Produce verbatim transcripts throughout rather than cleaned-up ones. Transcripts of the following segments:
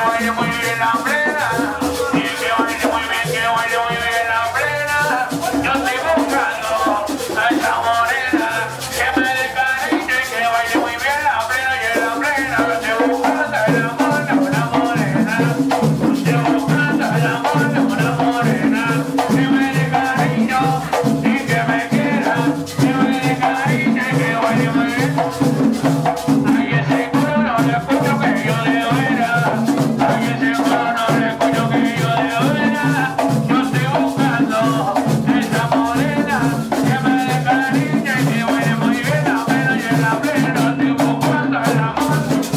baile muy bien la plena, y que baile muy bien, que baile muy bien la plena. Yo estoy buscando a esa morena que me dé cariño y que baile muy bien la plena y en la plena. Yo estoy buscando a la mona, una morena. Yo estoy buscando a la mona, una morena que me dé cariño y que me quiera, que me dé cariño y que baile muy bien. Ay, ese culo no le escucho que yo le oiga. Ay, ese culo no le escucho que yo le oiga. Yo estoy buscando esa morena que me dé cariño y que baile muy bien la plena y en la plena. Yo estoy buscando el amor.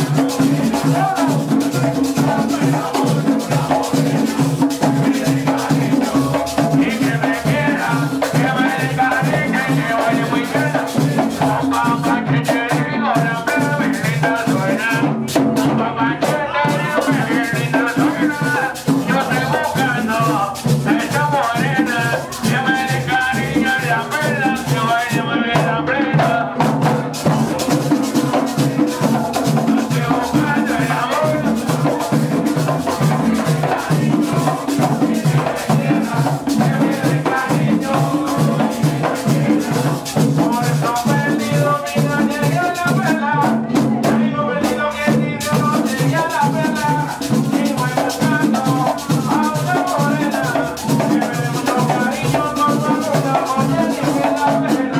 Y que me quiera, que me dé cariño y que baile muy bien. Papá, que te digo, la plena bien linda suena. Papá, que te digo, bien linda suena. Yo estoy buscando esa morena que me dé cariño en la plena, que baile muy bien la plena. Estoy buscando el amor. Por eso perdido mi ganaría la perla. Digo perdido que tiene no sería la perla. Y voy buscando a una morena que me dé mucho cariño con su luna, oye, y que la perla.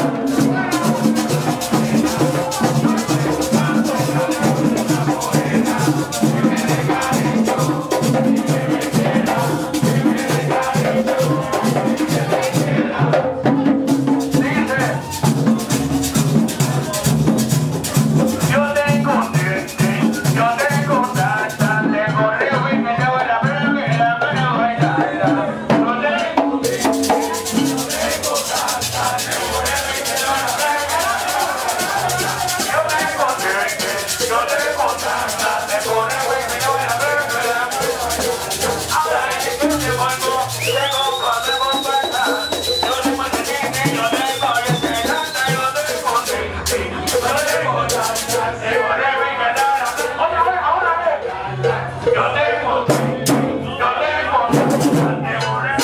Yo tengo un diente, yo tengo un tata, tengo río y me llevo la plena que la plena bailada. Yo tengo un diente, yo tengo tata, tengo río y me llevo la plena. Yo tengo un diente, yo tengo tata, tengo río y me llevo la plena que la plena. Ahora es que yo te vuelvo, tengo cosas con falta. Yo tengo el diente, yo tengo ese tata, yo tengo un diente, yo tengo tata, tengo río y me llevo la plena. Otra vez, ahora vez. Yo tengo, yo tengo tata, tengo río y me llevo la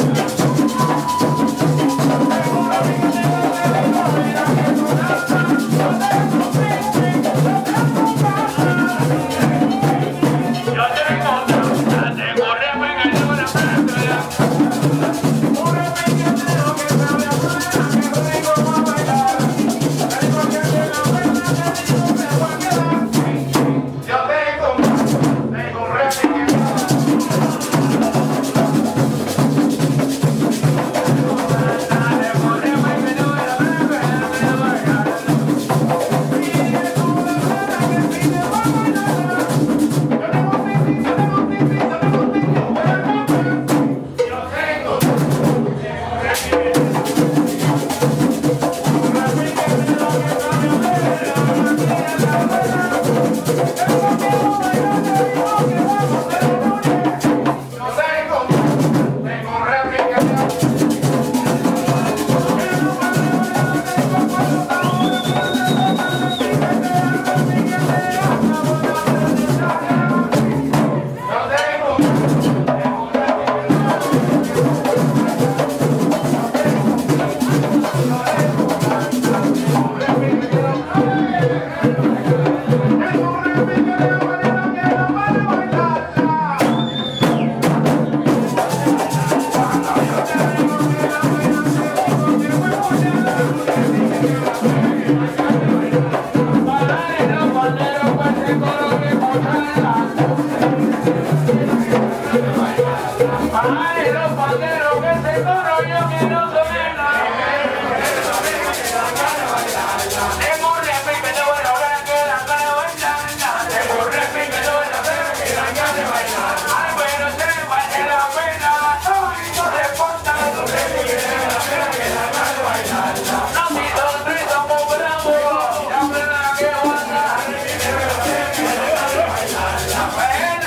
Ay, los panderos que se coro, yo quiero soberla. Tengo un repique de buena hora que la cara de bailar. Tengo un repique de buena hora que la cara de bailar. Ay, bueno, se vale la pena. Ay, no se porta. Tengo un repique de buena hora que la cara de bailar. No, si dos, tres, somos bravos. Ya me la que guarda. La pena.